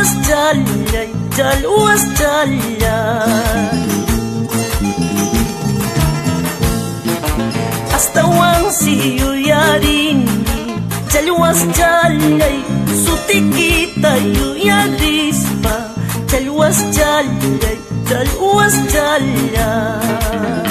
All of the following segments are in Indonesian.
jallay, jalwas jallay. Hasta wang siyo yarin, jalwas jallay, sutikita yu yarispa, jalwas jallay, jalwas jallay.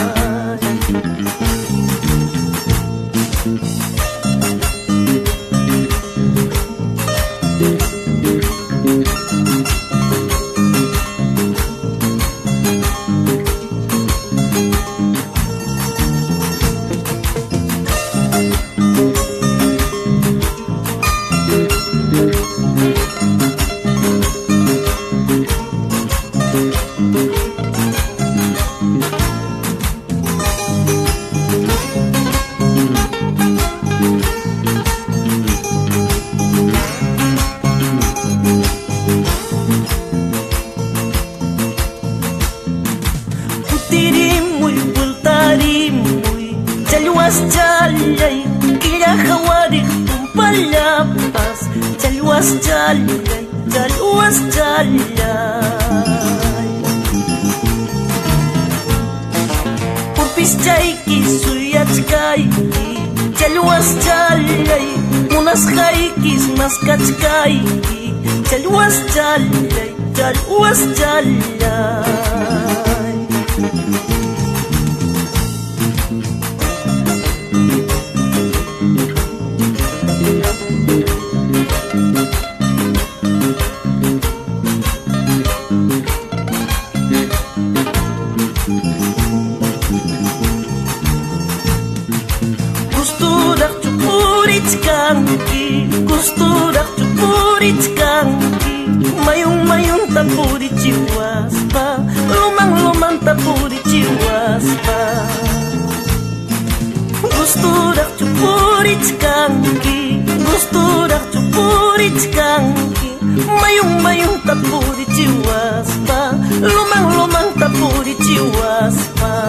Jallay, kira hawarik tumpalapas, jalwas jallay, jalwas jallay. Purpis chayki suyachkayki, jalwas jallay, munas haykis maskachkayki, jalwas jallay, jalwas jallay. Gusturak cupurit kanki, mayung-mayung tapurit jiwaspa, lumang-lumang tapurit jiwaspa. Gusturak cupurit kanki, gusturak cupurit kanki, mayung-mayung tapurit jiwaspa, lumang-lumang tapurit jiwaspa.